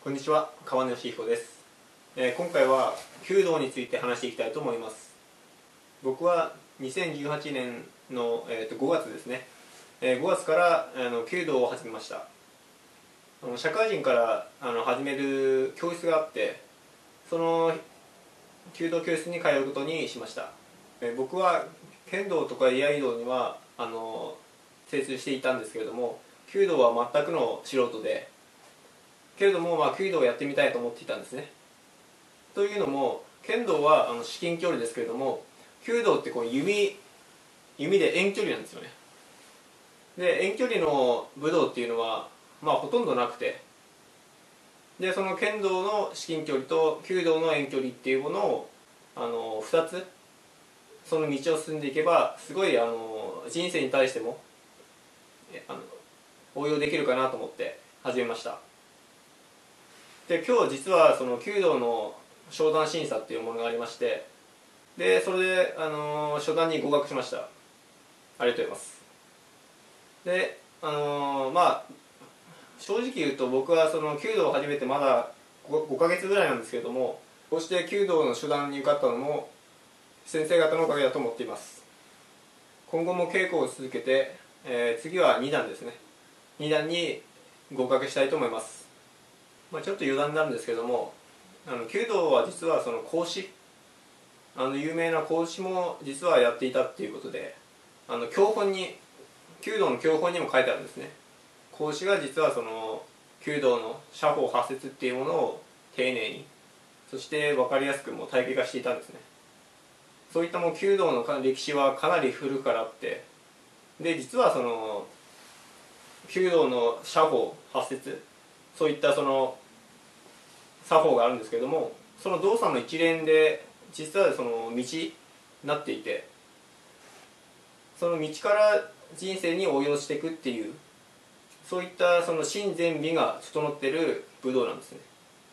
こんにちは、川野義彦です。今回は弓道について話していきたいと思います。僕は2018年の、5月ですね、5月から弓道を始めました。社会人から始める教室があって、その弓道教室に通うことにしました。僕は剣道とか居合道には精通していたんですけれども、弓道は全くの素人で、けれども弓道をやってみたいと思っていたんですね。というのも、剣道は至近距離ですけれども、弓道ってこう弓で遠距離なんですよね。で、遠距離の武道っていうのはほとんどなくて、でその剣道の至近距離と弓道の遠距離っていうものを2つその道を進んでいけば、すごい人生に対しても応用できるかなと思って始めました。で、今日実はその弓道の商談審査っていうものがありまして、でそれで初段に合格しました。ありがとうございます。で正直言うと、僕はその弓道を始めてまだ 5ヶ月ぐらいなんですけれども、こうして弓道の初段に受かったのも先生方のおかげだと思っています。今後も稽古を続けて、次は2段ですね、2段に合格したいと思います。ちょっと余談になるんですけども、弓道は実はその孔子、有名な孔子も実はやっていたっていうことで、教本に、弓道の教本にも書いてあるんですね。孔子が実はその弓道の射法八節っていうものを丁寧に、そして分かりやすくも体系化していたんですね。そういったもう弓道の歴史はかなり古くからあって、で実はその弓道の射法八節、そういったその作法があるんですけれども、その動作の一連で実はその道になっていて、その道から人生に応用していくっていう、そういったその心善美が整っている武道なんですね。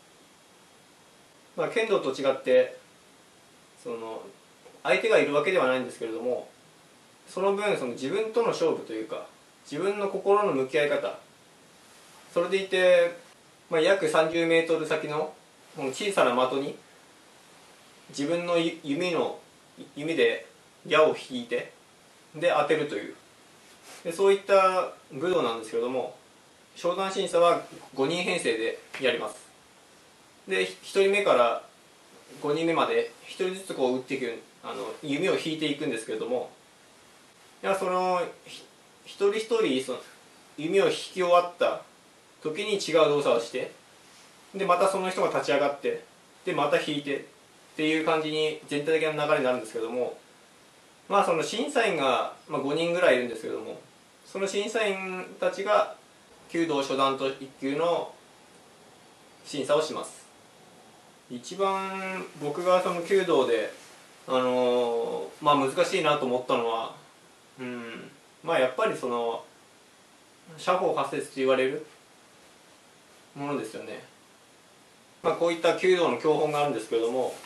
剣道と違ってその相手がいるわけではないんですけれども、その分その自分との勝負というか、自分の心の向き合い方、それでいて、約30メートル先の小さな的に自分の弓で矢を引いて、で当てるという、でそういった武道なんですけれども、商談審査は5人編成でやります。で1人目から5人目まで1人ずつこう打っていく、弓を引いていくんですけれども、その一人一人その弓を引き終わった時に違う動作をして、でまたその人が立ち上がって、でまた引いてっていう感じに全体的な流れになるんですけども、その審査員が5人ぐらいいるんですけども、その審査員たちが弓道初段と1級の審査をします。一番僕がその弓道で難しいなと思ったのは、やっぱりその射法八節と言われるものですよね。こういった弓道の教本があるんですけれども、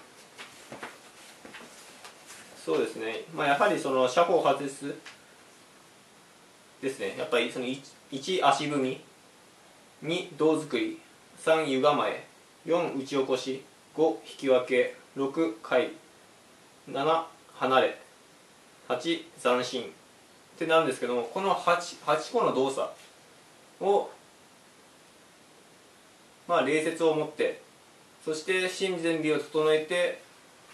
そうですね、やはりその射法八節ですね。やっぱりその 1足踏み、2胴作り、3湯構え、4打ち起こし、5引き分け、6回、7離れ、8斬新ってなるんですけども、この 8個の動作を礼節を持って、そして心善美を整えて、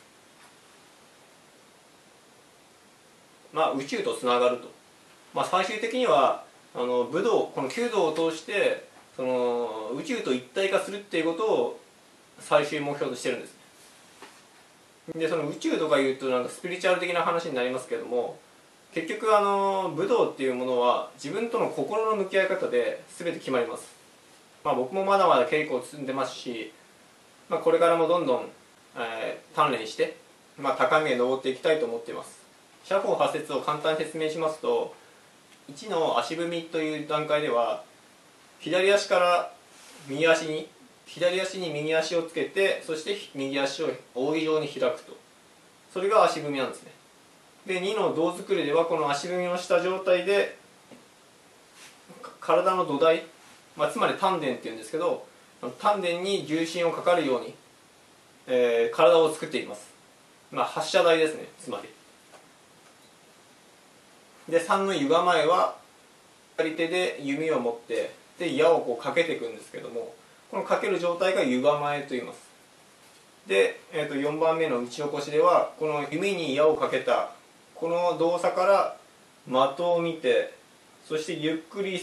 宇宙とつながると、最終的には武道、この弓道を通してその宇宙と一体化するっていうことを最終目標としてるんです。でその宇宙とかいうとなんかスピリチュアル的な話になりますけども、結局武道っていうものは自分との心の向き合い方で全て決まります。僕もまだまだ稽古を積んでますし、これからもどんどん、鍛錬して、高みへ登っていきたいと思っています。射法八節を簡単に説明しますと、1の足踏みという段階では、左足から右足に、左足に右足をつけて、そして右足を扇状に開くと、それが足踏みなんですね。で2の胴作りでは、この足踏みをした状態で体の土台、つまり丹田っていうんですけど、 丹田に重心をかかるように、体を作っています。発射台ですね、つまり。で3の湯構えは左手で弓を持ってで矢をこうかけていくんですけども、このかける状態が湯構えと言います。で、4番目の打ち起こしではこの弓に矢をかけたこの動作から的を見て、そしてゆっくり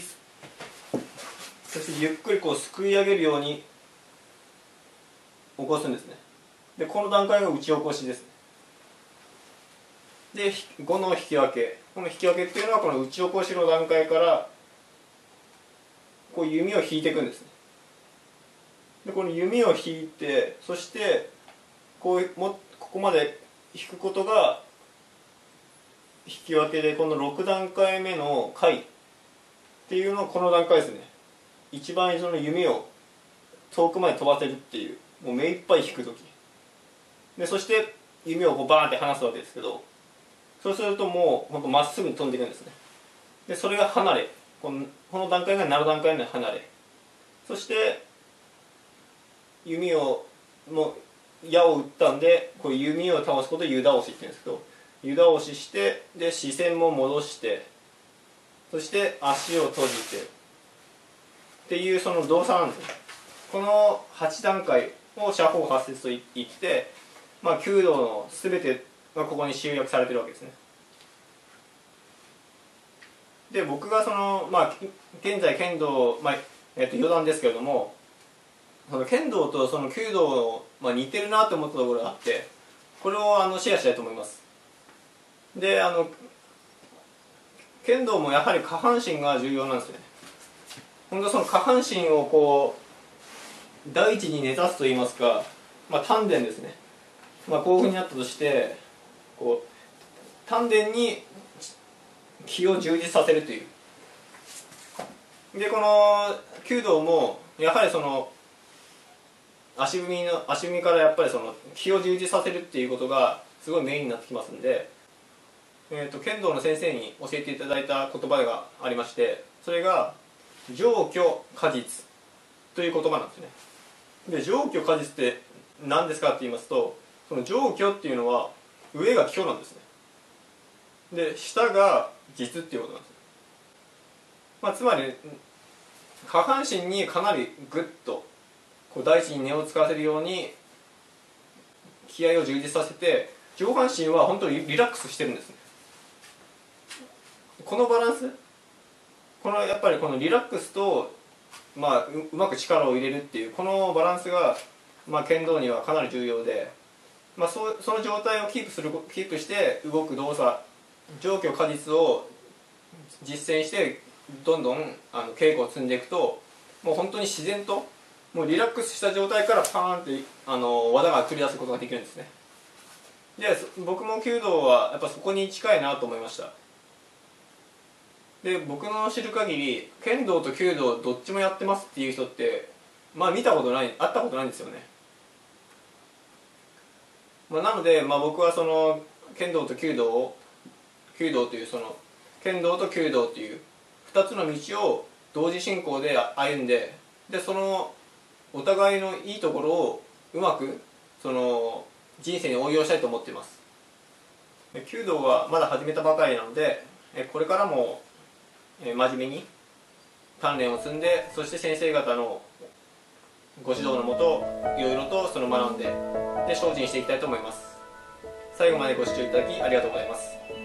こうすくい上げるように起こすんですね。でこの段階が打ち起こしですね。で5の引き分け、この引き分けっていうのはこの打ち起こしの段階からこう弓を引いていくんですね。でこの弓を引いて、そしてここまで引くことが引き分けで、この6段階目の回っていうのはこの段階ですね。一番その弓を遠くまで飛ばせるっていう、もう目いっぱい引く時で、そして弓をこうバーンって離すわけですけど、そうするともうほんとまっすぐに飛んでいくんですね。でそれが離れ、この段階が7段階目の離れ、そして弓をもう矢を打ったんでこう弓を倒すことを湯倒しって言うんですけど、湯倒ししてで視線も戻して、そして足を閉じてっていうその動作なんですね。この8段階を射法八節といって、弓道の全てがここに集約されてるわけですね。で僕が現在剣道、余談ですけれども、その剣道とその弓道の、似てるなと思ったところがあって、これをシェアしたいと思います。で剣道もやはり下半身が重要なんですね。本当その下半身をこう第一に根ざすといいますか、丹田ですね。こういうふうになったとして、こう丹田に気を充実させるという。でこの弓道もやはりその足踏みからやっぱりその気を充実させるっていうことがすごいメインになってきますんで、剣道の先生に教えていただいた言葉がありまして、それが上虚下実という言葉なんですね。で上虚下実って何ですかって言いますと、その上虚っていうのは上が虚なんですね。で下が実っていうことなんです。つまり下半身にかなりグッとこう大地に根を使わせるように気合を充実させて、上半身は本当にリラックスしてるんですね。このバランス、やっぱりこのリラックスと、うまく力を入れるっていうこのバランスが、剣道にはかなり重要で、その状態をキープして動く動作、上虚下実を実践してどんどん稽古を積んでいくと、もう本当に自然ともうリラックスした状態からパーンって技が繰り出すことができるんですね。で僕も弓道はやっぱそこに近いなと思いました。で僕の知る限り剣道と弓道どっちもやってますっていう人って見たことない、会ったことないんですよね。なので、僕はその剣道と弓道というその剣道と弓道という2つの道を同時進行で歩んで、そのお互いのいいところをうまくその人生に応用したいと思っています。弓道はまだ始めたばかりなので、これからも真面目に鍛錬を積んで、そして先生方のご指導のもといろいろとその学んで精進していきたいと思います。最後までご視聴いただきありがとうございます。